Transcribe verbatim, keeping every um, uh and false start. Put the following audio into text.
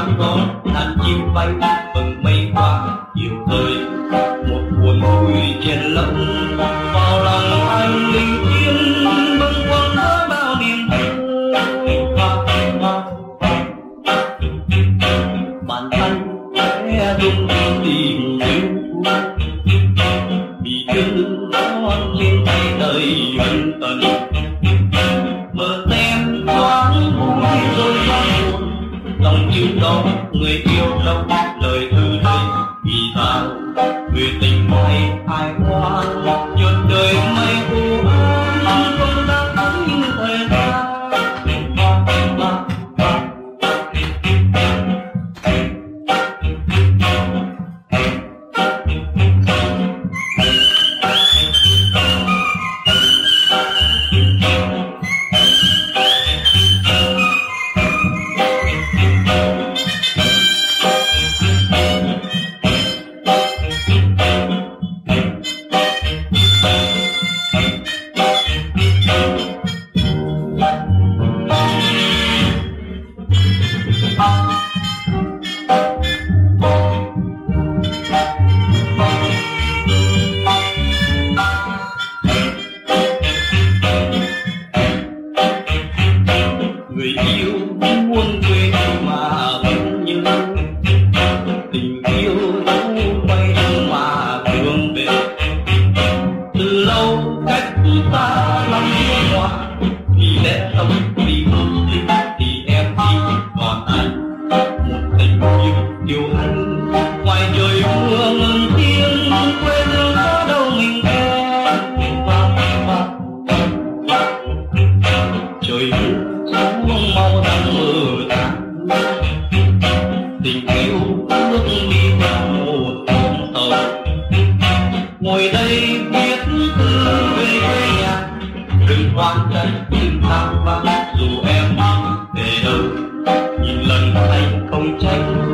thoáng gió đàn chim bay vầng mây qua chiều thời, một buồn vui chen lẫn vào lòng anh linh thiêng bâng khuâng với bao niềm vui. Bàn tay khẽ rung tình yêu vì thương non trên tay đầy ân tần, mơ tem thoáng vui rồi thoáng buồn, lòng chữ đó người yêu đâu lời thư đây vì sao người tình hay ai ngoan chợt đời mây u ám không đáng như thời gian. Người yêu muốn quên mà vẫn nhớ, tình yêu dấu bay mà thương về, từ lâu cách ta lắm mưa hoa, vì lẽ sống vì hương linh thì em đi còn anh, một tình yêu yêu anh ngoài trời mưa ngân thiên quê hương có đâu mình em. Trời mưa mau đang mờ tàn, tình yêu bước đi vào một con tàu, ngồi đây viết thư về quê nhà, đừng quan trách đừng than vãn dù em về đâu, nhìn lần anh không trách